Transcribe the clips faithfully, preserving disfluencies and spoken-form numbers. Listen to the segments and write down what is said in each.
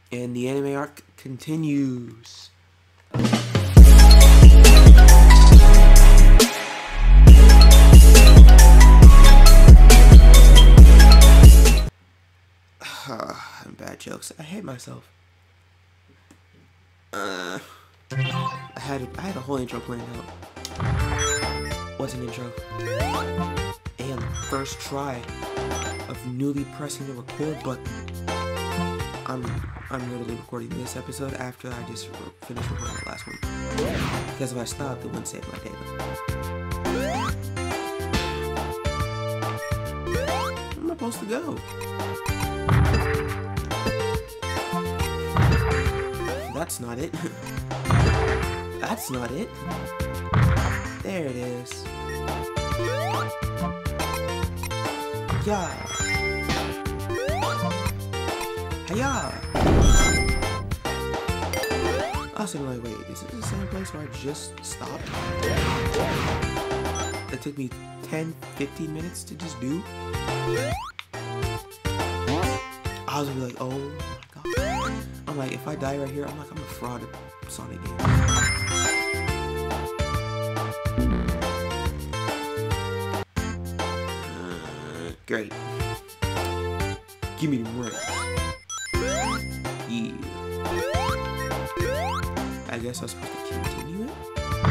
And the anime arc continues. And bad jokes. I hate myself. Uh, I had I had a whole intro planned out. What's an intro? And first try of newly pressing the record button. I'm I'm literally recording this episode after I just finished recording the last one. Because if I stopped, it wouldn't save my data. Where am I supposed to go? That's not it. That's not it. There it is. Yeah. Hiya. I was like, wait, is this the same place where I just stopped? It took me ten, fifteen minutes to just do. I was gonna be like, oh my god. I'm like, if I die right here, I'm like, I'm a fraud at Sonic games. Uh, great. Give me the ring. Yeah. I guess I was supposed to continue it?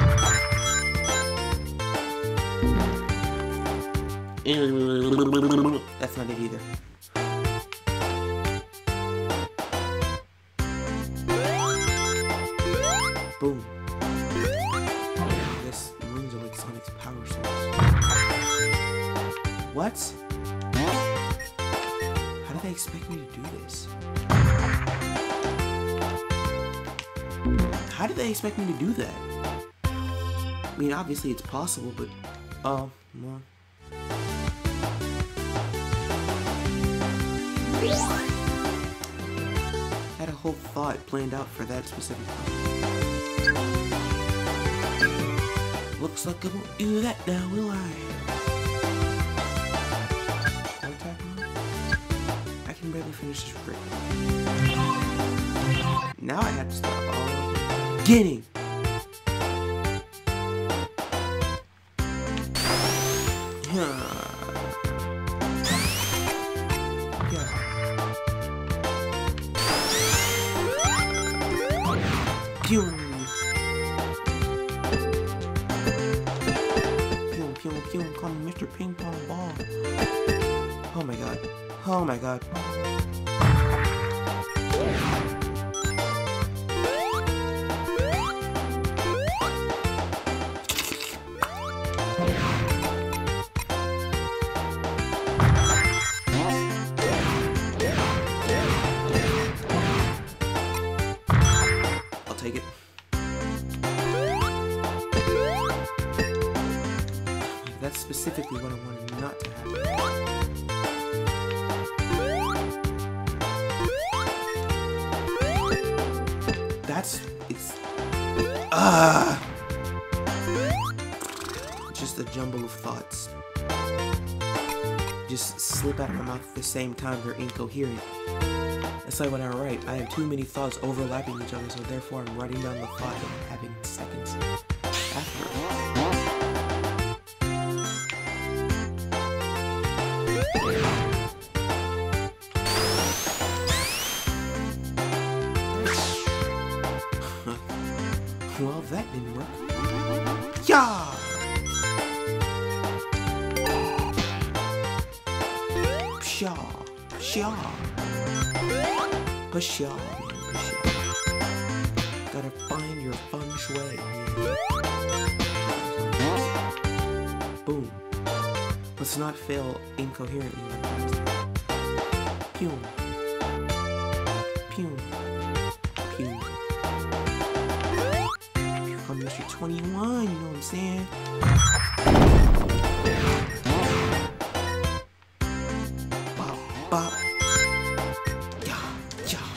That's not it either. Boom. I guess rings are like Sonic's power source. What? How do they expect me to do this? How do they expect me to do that? I mean, obviously it's possible, but... Oh, uh, well... I had a whole thought planned out for that specific part. Looks like I won't do that now, will I? I can barely finish this rip. Now I have to start all over the beginning. Yeah. Pew. Pew, pew, pew. Call me Mister Ping Pong Ball. Oh my god. Oh my god. I'll take it. That's specifically what I wanted not to happen. That's it's ah just a jumble of thoughts. Just slip out of my mouth at the same time. They're incoherent. It's like when I write, I have too many thoughts overlapping each other, so therefore I'm writing down the thought that I'm having seconds after. Well, that didn't work. Yeah! Pshaw. Pshaw. Pshaw, man. Pshaw. Gotta find your feng shui, man. Boom. Let's not fail incoherently like that. Pew. Pew. Pew. I'm Mister twenty-one, you know what I'm saying? Bop, bop. Yeah, yeah,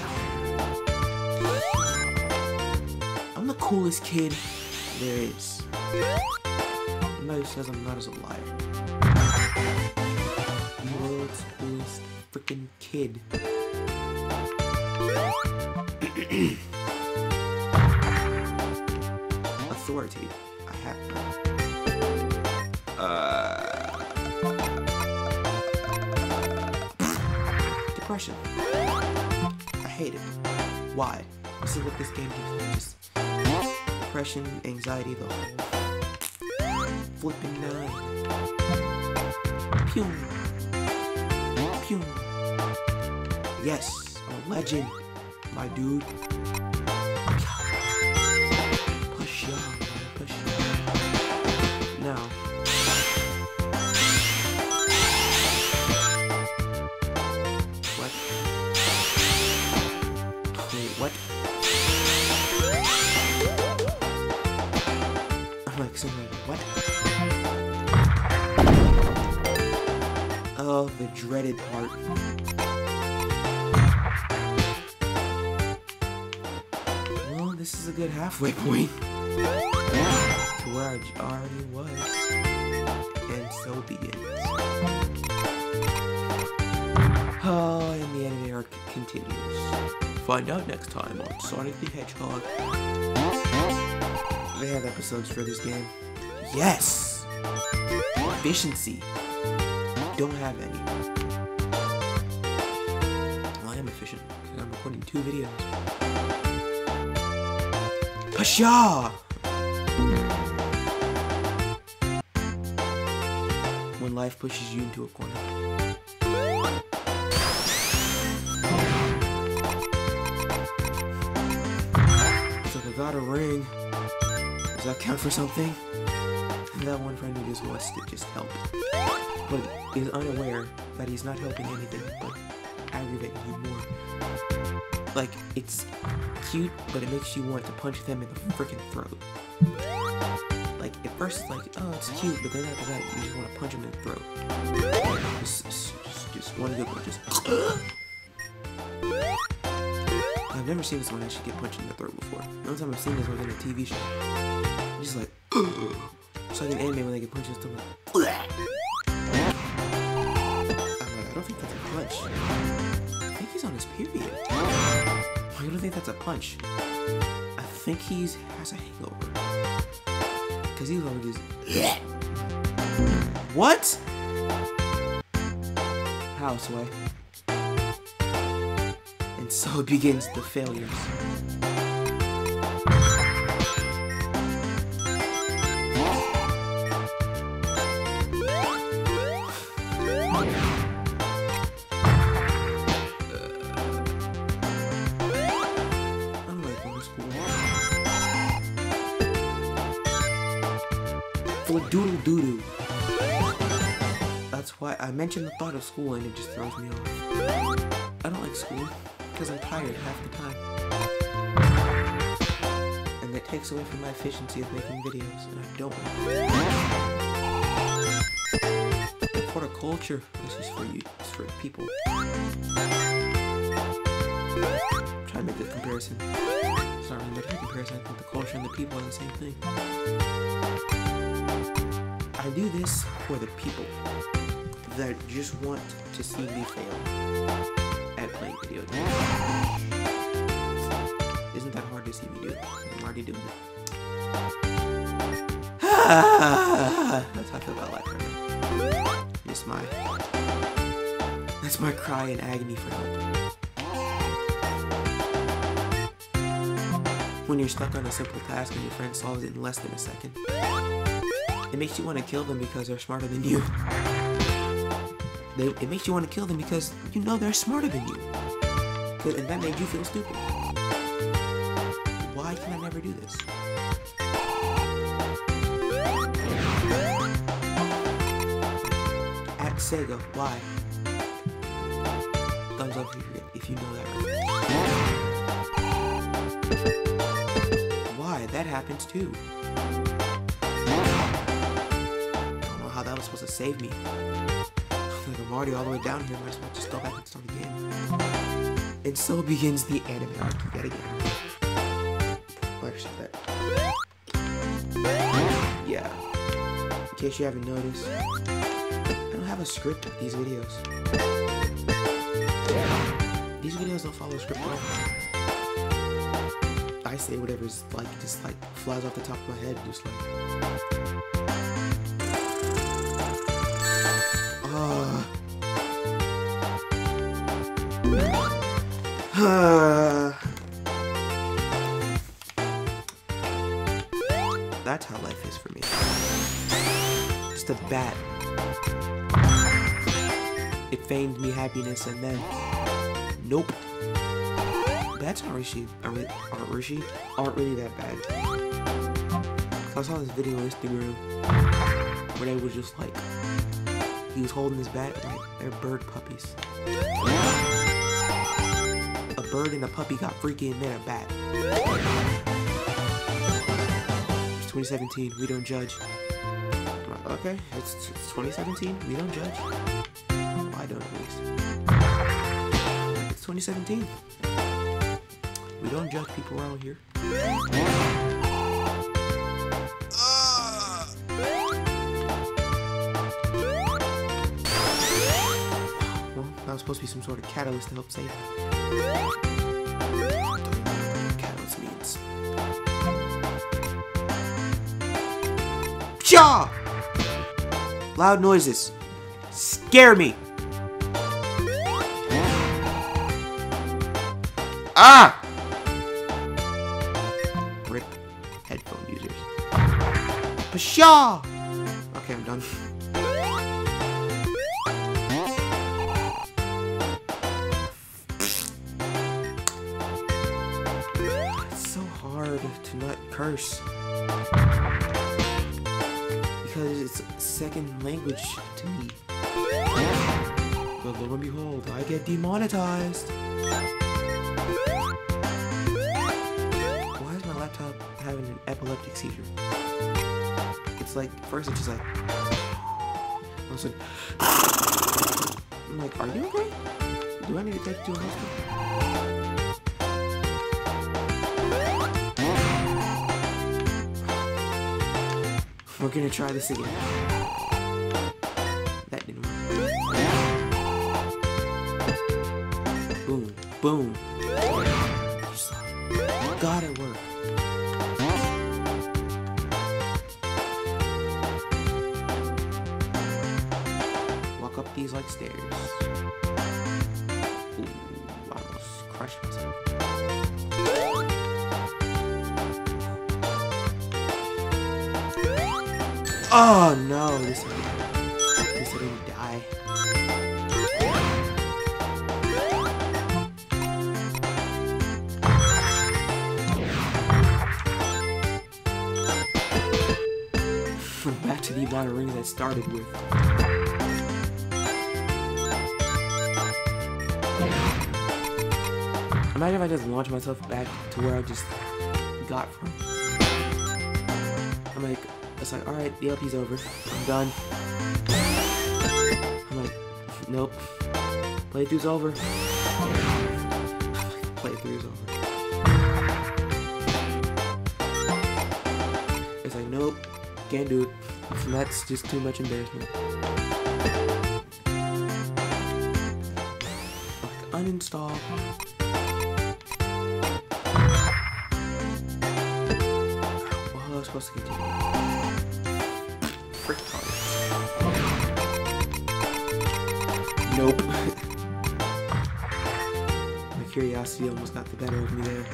yeah. I'm the coolest kid there is. Nobody says I'm not as a liar. I'm the world's coolest freaking kid. Authority. I have uh depression. I hate it. Why? This is what this game gives me. Just depression, anxiety, the whole flipping nine. Pew. Pew. Yes, I'm a legend, my dude. Push ya, push ya. Now. What? Wait, what? I'm like, something like, what? Oh, the dreaded part. Well, this is a good halfway point to where I already was. And so begins. Oh, and the anime arc continues. Find out next time on Sonic the Hedgehog. They have episodes for this game. Yes! Efficiency. Don't have any. Well, I am efficient because I'm recording two videos. Pasha! When life pushes you into a corner. So I got a ring. Does that count for something? And that one friend who just wants to just help. But is unaware that he's not helping anything but aggravating you more. Like, it's cute, but it makes you want to punch them in the freaking throat. Like, at first it's like, oh, it's cute, but then after that, you just want to punch them in the throat. Just, just, just, just one good one, just. I've never seen this one actually get punched in the throat before. The only time I've seen this was in a T V show. Just like, ugh. It's like an anime when they get punched in the stomach. I'm like, I don't think that's a punch. I think he's on his period. I don't think that's a punch. I think he's has a hangover. Cause he's always just. What? How, Sway? And so begins the failures. Doodle doo doo. That's why I mentioned the thought of school and it just throws me off. I don't like school because I'm tired half the time. And that takes away from my efficiency of making videos, and I don't want. For the culture, this is for you, it's for people. I'm trying to make a comparison. It's not really making a comparison, I think the culture and the people are the same thing. I do this for the people that just want to see me fail at playing video games. Isn't that hard to see me do it? I'm already doing it. That's how I feel about life right now. It's my... That's my cry in agony for help. When you're stuck on a simple task and your friend solves it in less than a second. It makes you want to kill them because they're smarter than you. They, it makes you want to kill them because you know they're smarter than you. And that made you feel stupid. Why can I never do this? At Sega, why? Thumbs up if you, if you know that right. Why? That happens too. How that was supposed to save me. Like, I'm already all the way down here, might as well just go back and start again. And so begins the anime arc yet again. Oh, actually, that. Yeah. In case you haven't noticed, I don't have a script of these videos. These videos don't follow a script at all. I say whatever's like just like flies off the top of my head, just like. Uh. That's how life is for me. Just a bat. It feigned me happiness and then, nope. Bats aren't really, aren't, aren't, really, aren't really that bad. So I saw this video on Instagram where they was just like, he was holding his bat, like, they're bird puppies. A bird and a puppy got freaky and made a bat. It's twenty seventeen, we don't judge. Okay, it's, it's twenty seventeen, we don't judge. Well, I don't at least. It's twenty seventeen. We don't judge people around here. Well, that was supposed to be some sort of catalyst to help save them. Don't know what catalyst means. Pshaw! Loud noises scare me. Ah! Rip headphone users. Pshaw! Okay, I'm done. It's so hard to not curse. Because it's second language to me. But lo and behold, I get demonetized. Why is my laptop having an epileptic seizure? It's like, first it's just like, I was like, I'm like, are you okay? Do I need to take you to a hospital? We're gonna try this again. That didn't work. Boom, boom. God, it worked. Walk up these like stairs. Ooh, I almost crushed myself. Oh no, this at least I didn't die. Back to the amount of rings I started with. Imagine if I just launched myself back to where I just got from. I'm like, it's like, alright, the L P's over. I'm done. I'm like, nope. Playthrough's over. Playthrough's over. It's like, nope. Can't do it. And that's just too much embarrassment. Like, uninstall. Well, I was supposed to continue. Frick hard. Nope. My curiosity almost got the better of me there.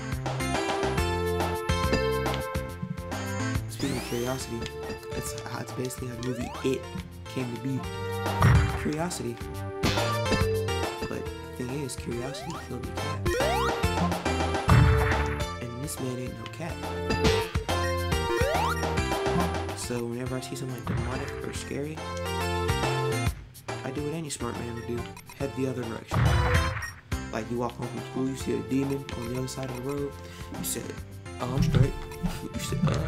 Speaking of curiosity, it's, it's basically how the movie It came to be. Curiosity. But the thing is, curiosity killed the cat. And this man ain't no cat. So whenever I see something like demonic or scary, I do what any smart man would do. Head the other direction. Like you walk home from school, you see a demon on the other side of the road, you say, oh, I'm straight. You say, uh...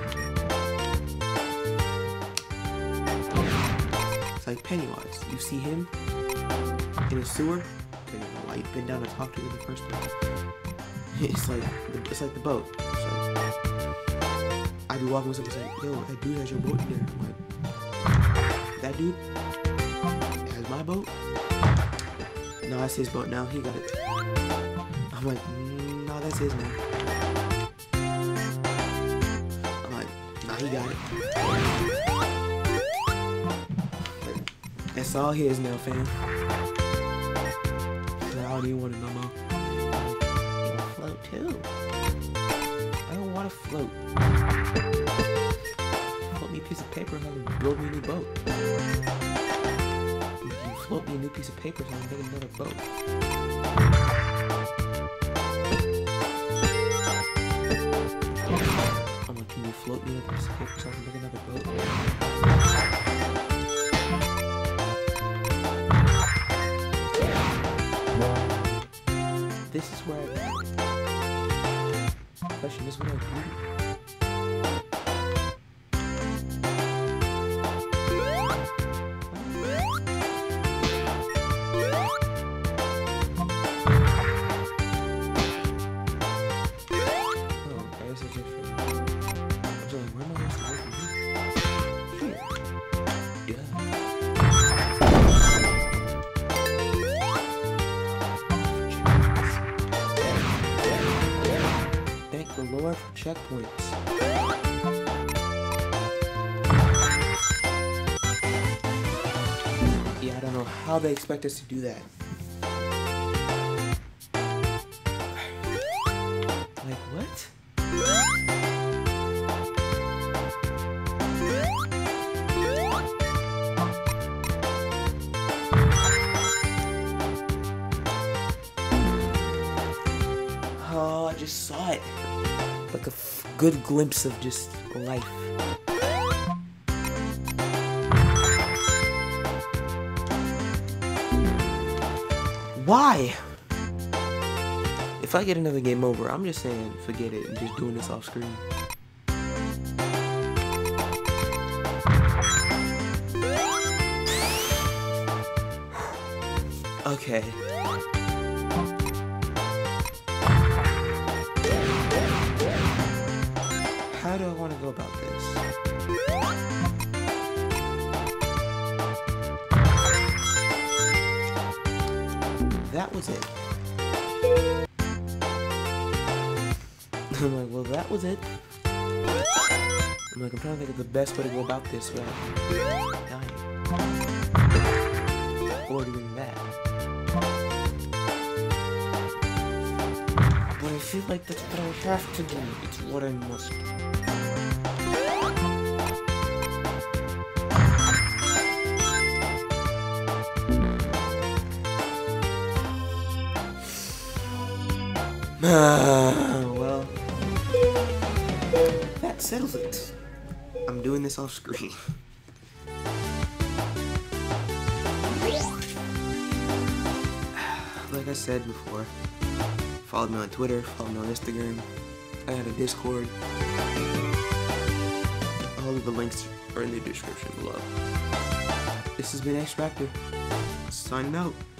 It's like Pennywise. You see him in a sewer, and you know why you've been down to talk to him in the first place. It's like it's like the boat. So I be walking with someone and say, yo, that dude has your boat in there. I'm like, that dude has my boat? No, that's his boat now. He got it. I'm like, mm, no, that's his now. I'm like, nah, he got it. That's all his now, fam. I don't even want it no more. You want to float too? I don't want to float. Float me a piece of paper and I'll build me a new boat. You float me a new piece of paper so I can make another boat. I'm like, can you float me a piece of paper so I can make another boat? This is where I question is what I do. Oh, I guess it's different. I was like, where am I supposed to go from here? Here. Yeah. The Lord for checkpoints. Yeah, I don't know how they expect us to do that. Like, what? Oh, I just saw it. Like a f good glimpse of just life. Why? If I get another game over, I'm just saying forget it and just doing this off screen. Okay. How do I want to go about this? That was it. I'm like, well, that was it. I'm like, I'm trying to think of the best way to go about this without dying. Or doing that. But I feel like that's what I have to do. It's what I must do. Uh, well, that settles it. I'm doing this off screen. Like I said before, follow me on Twitter, follow me on Instagram. I got a Discord. All of the links are in the description below. This has been Raptor, signing out.